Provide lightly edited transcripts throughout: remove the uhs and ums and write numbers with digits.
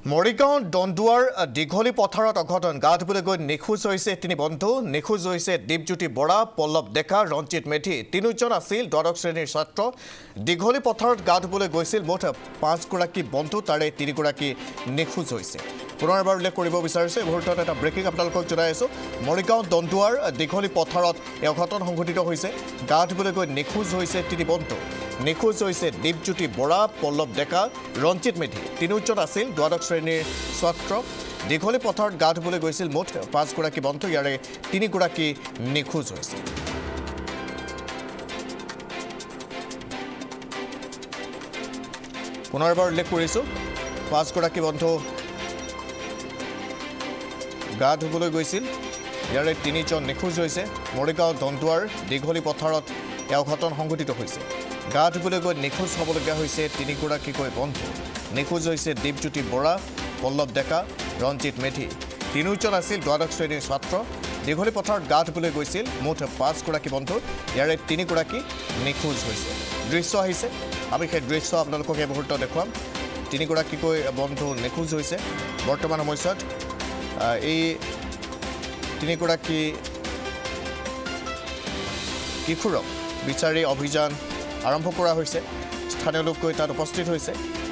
Morigaon Donduar Digholi Potharat অঘটন গা ধুবলৈ গৈ নিখোজ হৈছে তিনি বন্ধু নিখোজ হৈছে দীপজ্যোতি বৰা পল্লৱ ডেকা ৰঞ্জিত মেধি তিনিজন আছিল দ্বাদশ শ্ৰেণীৰ ছাত্ৰ দিঘলি পথাৰত গা ধুবলৈ গৈছিল মুঠ 5 গৰাকী বন্ধু তাৰে 3 গৰাকী নিখোজ হৈছে পুনৰবাৰ উল্লেখ কৰিব বিচাৰিছে মুহূৰ্তত এটা ব্ৰেকিং আপোনালোকক জনাই আছো মৰিগাঁও দন্দুৱাৰ দিঘলি পথাৰত এই অঘটন সংঘটিত হৈছে গা ধুবলৈ গৈ নিখোজ হৈছে তিনি বন্ধু নিখোজ হৈছে দীপজ্যোতি বৰা পল্লৱ ডেকা ৰঞ্জিত মেধি তিনিজন আছিল দ্বাদশ শ্ৰেণীৰ ছাত্ৰ দিঘলি পথাৰত গা ধুবলৈ গৈছিল মুঠ 5 গৰাকী বন্ধু ইয়াৰে 3 গৰাকী নিখোজ হৈছে পুনৰবাৰ উল্লেখ কৰিছো 5 গৰাকী বন্ধু গা ধুবলৈ গৈছিল ইয়াৰে 3জন নিখোজ হৈছে মৰিগাঁও দন্দুৱাৰ দিঘলি পথাৰত এই অঘটন সংঘটিত হৈছে গা ধুবলৈ গৈ নিখোজ হ'বলগীয়া হৈছে 3 গৰাকীকৈ বন্ধু নিখোজ হৈছে দীপজ্যোতি বৰা পল্লৱ ডেকা ৰঞ্জিত মেধি তিনিজন আছিল দ্বাদশ শ্ৰেণীৰ ছাত্ৰ দিঘলি পথাৰত গা ধুবলৈ গৈছিল মুঠ 5 গৰাকী বন্ধু ইয়াৰে 3 গৰাকী নিখোজ হৈছে দৃশ্য আহিছে আমি সেই দৃশ্য আপোনালোকক এই মুহূৰ্তত দেখুৱাম 3 গৰাকীকৈ বন্ধু নিখোজ হৈছে বৰ্তমান সময়ত এই 3 গৰাকী কিশোৰক বিচাৰি অভিযান আৰম্ভ কৰা হৈছে স্থানীয় লোক গৈ তাত উপস্থিত হৈছে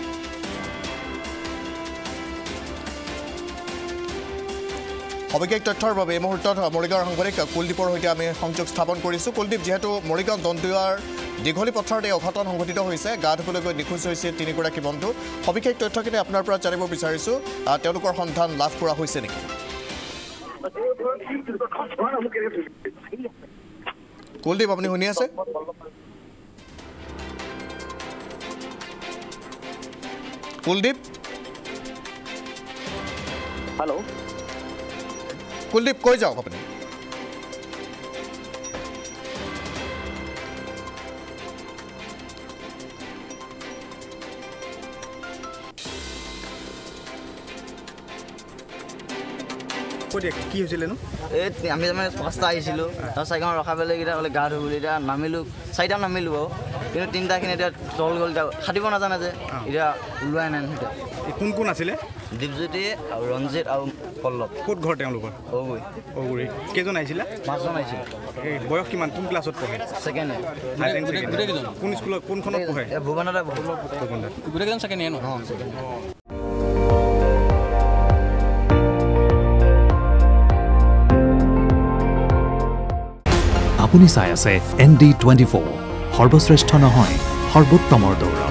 অভিজ্ঞ তথ্যৰ বাবে এই মুহূৰ্তত মৰিগাঁৱৰ সাংবাদিক কুলদীপৰ সৈতে আমি সংযোগ স্থাপন কৰিছো কুলদীপ যেহেতু মৰিগাঁও দন্দুৱাৰ দিঘলি পথাৰত এই অঘটন সংঘটিত হৈছে গা ধুবলৈ গৈ নিখোজ হৈছে 3 গৰাকী বন্ধু অভিজ্ঞ তথ্যখিনি আপোনাৰ পৰা জানিব বিচাৰিছো তেওঁলোকৰ সন্ধান লাভ কৰা হৈছে নেকি কুলদীপ আপুনি শুনি আছে কুলদীপ হেল্ল' কুলদীপ কৈ যাওক আপুনি কি হৈছিলে নো আমি মানে 5টা আহিছিলোঁ তাৰ চাইকেলত ৰখা পেলাই কেইটা ক'লে গা ধুবলৈ এতিয়া নামিলোঁ 4টা নামিলোঁ বাৰু কিন্তু 3টাখিনি এতিয়া তল গ'ল এতিয়া খাটিব নাজানে যে এতিয়া ওলোৱাই নাই এতিয়া কোন কোন আছিলে দীপজ্যোতি আৰু ৰঞ্জিত আৰু পল্লৱ ক'ত ঘৰ তেওঁলোকৰ অগুৰি কেইজন আহিছিলে 5জন আহিছিলে এই বয়স কিমান কোন ক্লাছত পঢ়ে ছেকেণ্ড কোন স্কুলত কোনখনত পঢ়ে ভূৱনতে গোটেইকেইজন ছেকেণ্ড ইয়েৰ ন আপুনি চাই আছে ND24 সৰ্বশ্ৰেষ্ঠ নহয় সৰ্বোত্তমৰ দৌৰ